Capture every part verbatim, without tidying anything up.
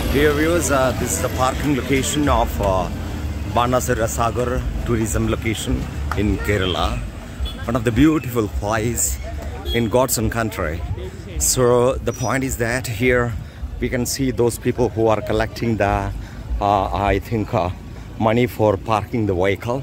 Dear viewers, uh, this is the parking location of uh, Banasara Sagar tourism location in Kerala. One of the beautiful places in God's own country. So the point is that here we can see those people who are collecting the, uh, I think, uh, money for parking the vehicle.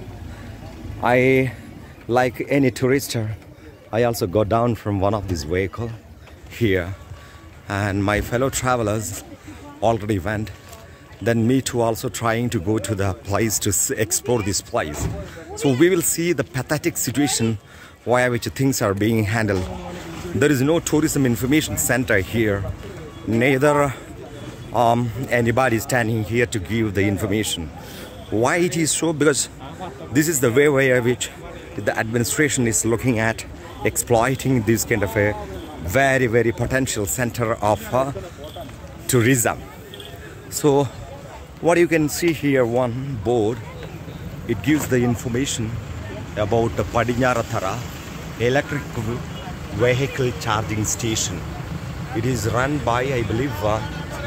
I, like any tourist, I also got down from one of these vehicles here, and my fellow travelers already went. Then me too also trying to go to the place to explore this place. So we will see the pathetic situation via which things are being handled. There is no tourism information center here. Neither um, anybody standing here to give the information. Why it is so? Because this is the way via which the administration is looking at exploiting this kind of a very, very potential center of uh, tourism. So what you can see here, one board, it gives the information about the Padinjarathara electric vehicle charging station. It is run by, I believe, uh,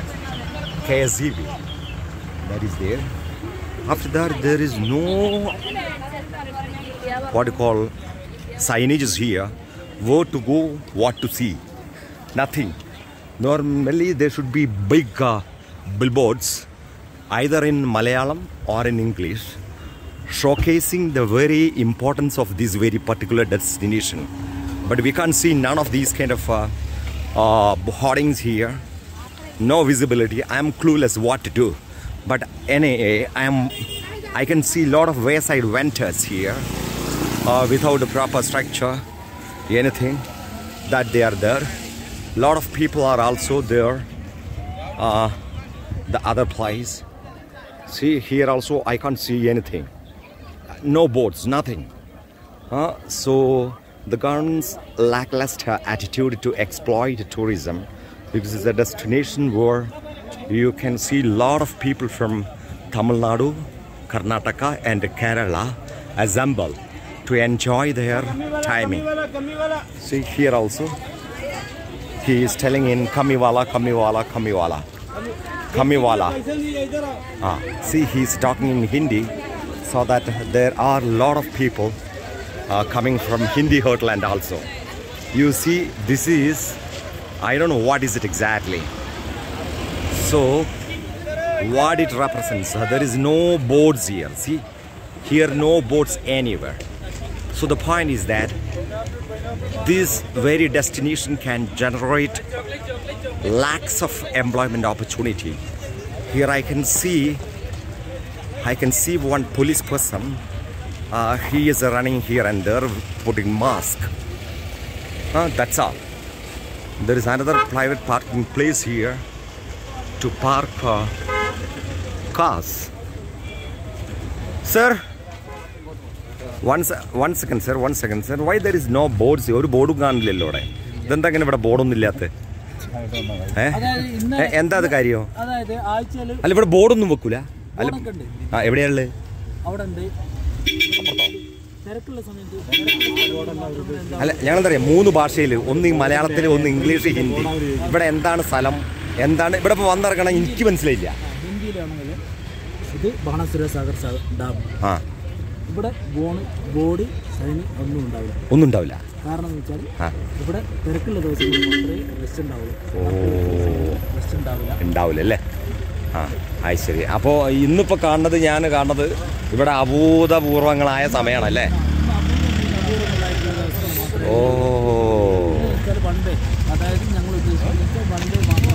K S E B. That is there. After that, there is no what you call signages here. Where to go, what to see. Nothing. Normally there should be big uh, billboards either in Malayalam or in English showcasing the very importance of this very particular destination. But we can't see none of these kind of uh, uh, hoardings here. No visibility. I am clueless what to do. But anyway, I am. I can see a lot of wayside vendors here uh, without a proper structure, anything that they are there. A lot of people are also there. Uh, the other place. See here also I can't see anything. No boats, nothing. Uh, so the government's lackluster attitude to exploit tourism, because it's a destination where you can see a lot of people from Tamil Nadu, Karnataka and Kerala assemble to enjoy their timing. See here also, he is telling in Kamiwala, Kamiwala, Kamiwala, Kamiwala. Ah, see, he is talking in Hindi, so that there are a lot of people uh, coming from Hindi heartland also. You see, this is, I don't know what is it exactly. So, what it represents, uh, there is no boards here. See, here no boards anywhere. So the point is that this very destination can generate lakhs of employment opportunity. Here I can see, I can see one police person. Uh, he is running here and there, putting mask. Uh, that's all. There is another private parking place here to park uh, cars. Sir, one, one second, sir. One second, sir. Why there is no boards? Or board can't be allowed. Then they can have a board on the left. Eh? Enda the carry. I live a board on the Vukula. Every day. ഞങ്ങളെന്താ മൂന്ന് ഭാഷയിൽ ഒന്ന് മലയാളത്തിൽ ഒന്ന് English Hindi ഇവിടെ എന്താണ് സ്ഥലം എന്താണ് ഇവിടെ ഇപ്പോൾ വന്നിറങ്ങണം എനിക്ക് മനസ്സിലായില്ല ഹിന്ദിയിലാണെങ്കിൽ ഇത് ബാണാസുര സാഗർ ഡാം ആ ഇവിടെ ബോഡി സൈന് ഒന്നും ഉണ്ടാവില്ല ഒന്നും ഉണ്ടാവില്ല കാരണം എന്ന് വെച്ചാൽ ഇവിടെ തിരക്കുള്ള ദിവസങ്ങളിൽ മാത്രമേ റെസ്റ്റ് ഉണ്ടാവുള്ളൂ റെസ്റ്റ് ഉണ്ടാവില്ല ഉണ്ടാവില്ല അല്ലേ ആ അത് ശരി അപ്പോൾ ഇന്നിപ്പോൾ കാണുന്നത് ഞാൻ കാണുന്നത് ഇവിടെ അഭൂതപൂർവങ്ങളായ സമയമാണല്ലേ ഓ വണ്ടി അതായത് ഞങ്ങൾ ഉദ്ദേശിക്കുന്നത് വണ്ടി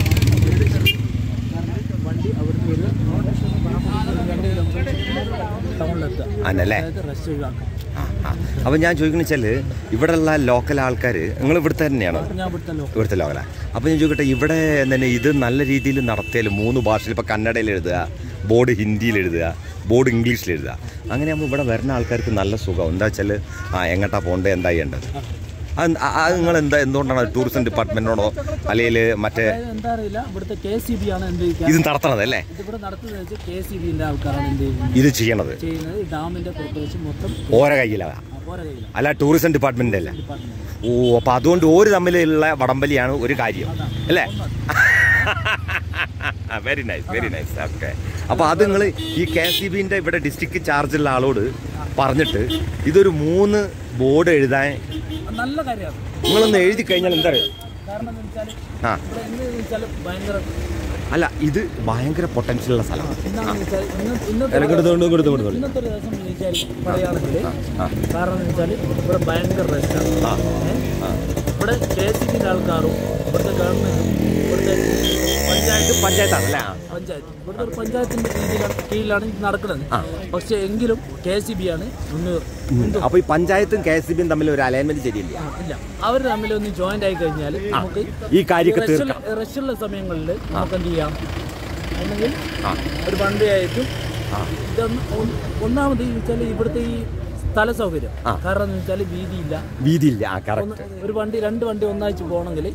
വണ്ടി അവിടുന്ന് ഒരു രണ്ട് കിലോമീറ്റർ ടൗണിലെത്തുക ആണല്ലേ റെസ്റ്റ് ഒഴിവാക്കാം. അപ്പം ഞാൻ ചോദിക്കുന്ന വെച്ചാൽ ഇവിടെയുള്ള ലോക്കൽ ആൾക്കാർ നിങ്ങൾ ഇവിടുത്തെ തന്നെയാണോ? ഇവിടുത്തെ ലോക്കലാണ്. അപ്പോൾ ഞാൻ ചോദിക്കട്ടെ, ഇവിടെ തന്നെ ഇത് നല്ല രീതിയിൽ നടത്തിയാൽ മൂന്ന് ഭാഷയിൽ ഇപ്പോൾ കന്നഡയിൽ എഴുതുക, ബോർഡ് ഹിന്ദിയിൽ എഴുതുക, ബോർഡ് ഇംഗ്ലീഷിൽ എഴുതുക, അങ്ങനെയാകുമ്പോൾ ഇവിടെ വരുന്ന ആൾക്കാർക്ക് നല്ല സുഖം. എന്താ വെച്ചാൽ ആ എങ്ങോട്ടാ പോകേണ്ടത്, എന്താ ചെയ്യേണ്ടത്, അത് നിങ്ങൾ എന്താ എന്തുകൊണ്ടാണ് ടൂറിസം ഡിപ്പാർട്ട്മെന്റിനോടോ അല്ലെങ്കിൽ മറ്റേ എന്താ അറിയില്ല ഇവിടുത്തെ കെ എസ് ഇ ബി ആണ് ഇത് നടത്തണത് അല്ലേ? ഇവിടെ നടത്തുന്നത് കെ എസ് ഇ ബിന്റെ ആൾക്കാരാണ് എന്ത് ഇത് ചെയ്യണത്. ചെയ്യുന്നത് ഡാമിന്റെ കോർപ്പറേഷൻ മൊത്തം ഓരോ കയ്യിലാണ്, അല്ല ടൂറിസം ഡിപ്പാർട്ട്മെന്റ് അല്ല. ഓ, അപ്പൊ അതുകൊണ്ട് ഒരു തമ്മിലുള്ള വടംവലിയാണ് ഒരു കാര്യം അല്ലേ? Very nice very nice okay. അപ്പോൾ അത് നിങ്ങൾ ഈ കെ എസ് ഇ ബിൻ്റെ ഇവിടെ ഡിസ്ട്രിക്ട് ചാർജുള്ള ആളോട് പറഞ്ഞിട്ട് ഇതൊരു മൂന്ന് ബോർഡ് എഴുതാൻ നല്ല കാര്യമാണ്. നിങ്ങളൊന്ന് എഴുതി കഴിഞ്ഞാൽ എന്താ പറയുക? ആ അല്ല ഇത് ഭയങ്കര പൊട്ടൻഷ്യൽ ഉള്ള സ്ഥലമാണ്. ഇന്നത്തെ ദിവസം പറയുകയാണെങ്കിൽ കാരണം എന്ന് വെച്ചാൽ ഇവിടെ ഭയങ്കര റെസ്റ്റാണ്. ഇവിടെ കെ എസ് ഇ ബിൻ്റെ ആൾക്കാരും ഇവിടുത്തെ ഗവൺമെൻറ്റും ഇവിടുത്തെ പഞ്ചായത്ത് പഞ്ചായത്താണല്ലേ പഞ്ചായത്ത് ഇവിടുത്തെ ഒരു പഞ്ചായത്തിൻ്റെ രീതിയിലാണ് കീഴിലാണ് ഇത് നടക്കുന്നത്. പക്ഷേ എങ്കിലും കെ എസ് ഇ ബി ആണ് ഒന്ന്. അപ്പോൾ ഈ പഞ്ചായത്തും കെ എസ് ഇ ബിയും തമ്മിൽ ഒരു അലൈൻമെന്റ് ശരിയില്ല. ഇല്ല, അവർ തമ്മിൽ ഒന്ന് ജോയിന്റ് ആയി കഴിഞ്ഞാൽ നമുക്ക് ഈ കാര്യമൊക്കെ റഷുള്ള സമയങ്ങളിൽ നമുക്ക് എന്ത് ചെയ്യാം, അല്ലെങ്കിൽ ഒരു വണ്ടി ആയിട്ടും ഇതൊന്ന് ഒന്നാമത് വെച്ചാൽ ഇവിടുത്തെ ഈ സ്ഥല സൗകര്യം കാരണം എന്ന് വെച്ചാൽ വീതിയില്ല വീതിയില്ല ഒരു വണ്ടി രണ്ട് വണ്ടി ഒന്നാഴ്ച പോകണമെങ്കിൽ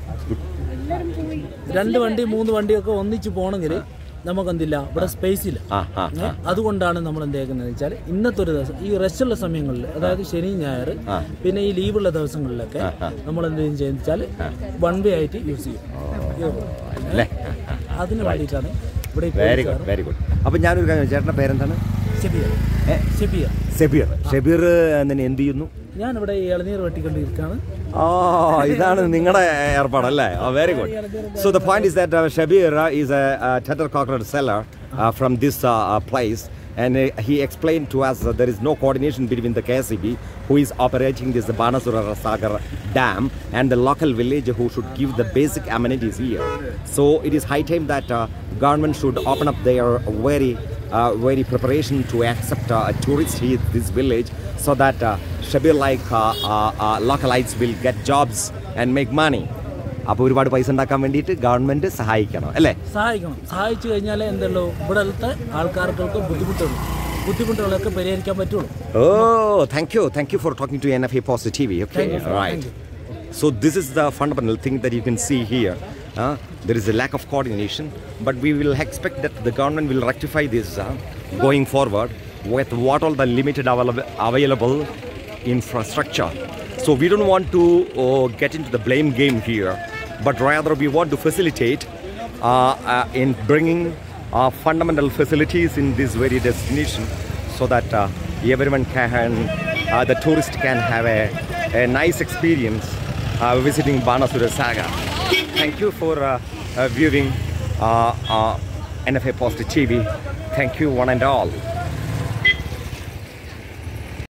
രണ്ട് വണ്ടി മൂന്ന് വണ്ടിയൊക്കെ ഒന്നിച്ച് പോകണമെങ്കിൽ നമുക്കെന്തില്ല, ഇവിടെ സ്പേസ് ഇല്ല. അതുകൊണ്ടാണ് നമ്മൾ എന്താക്കുന്നത് വെച്ചാൽ ഇന്നത്തെ ഒരു ദിവസം ഈ റെസ്റ്റുള്ള സമയങ്ങളിൽ, അതായത് ശനി ഞായർ പിന്നെ ഈ ലീവുള്ള ദിവസങ്ങളിലൊക്കെ നമ്മൾ എന്തെങ്കിലും ചെയ്യുന്ന വെച്ചാൽ വൺ വേ ആയിട്ട് യൂസ് ചെയ്യും. അതിന് വേണ്ടിയിട്ടാണ് ഇവിടെ. Very good very good. അപ്പം ഞാനൊരു കാര്യം, ചേട്ടൻ്റെ പേരെന്താണ്? ഷബീർ. ഷബീർ ഷബീർ ഷബീർ എന്തിന് എന്ത് ചെയ്യുന്നു? ഞാനിവിടെ ഇളനീർ വെട്ടിക്കൊണ്ടിരിക്കുകയാണ്. ഓ, ഇതാണ് നിങ്ങളുടെ ഏർപ്പാടല്ലേ? Very good. So the point is that Shabeer is a tender coconut seller from this place. And uh, he explained to us that there is no coordination between the K S E B, who is operating this Banasura Sagar dam, and the local village who should give the basic amenities here. So it is high time that uh, government should open up their very, uh, very preparation to accept uh, tourists here this village, so that uh, Shabir like uh, uh, uh, localites will get jobs and make money. അപ്പോൾ ഒരുപാട് പൈസ ഉണ്ടാക്കാൻ വേണ്ടിയിട്ട് government സഹായിക്കണം അല്ലേ? സഹായിക്കണം. സഹായിച്ചു കഴിഞ്ഞാൽ എന്തല്ലോ ഇവിടുത്തെ ആൾക്കാർക്ക് ബുദ്ധിമുട്ടുള്ളൂ ബുദ്ധിമുട്ടുകളൊക്കെ പരിഹരിക്കാൻ പറ്റുള്ളൂ. ഓ, thank you thank you for talking to N F A positive T V. Okay, right. So this is the fundamental thing that you can see here. Uh, there is a lack of coordination, but we will expect that the government will rectify this uh, going forward with what all the limited available, available infrastructure. So we don't want to uh, get into the blame game here, but rather we want to facilitate uh, uh, in bringing uh, fundamental facilities in this very destination, so that uh, everyone can, uh, the tourist can have a, a nice experience uh, visiting Banasura Sagar. Thank you for uh, uh, viewing uh, uh, N F A Positive T V. Thank you one and all.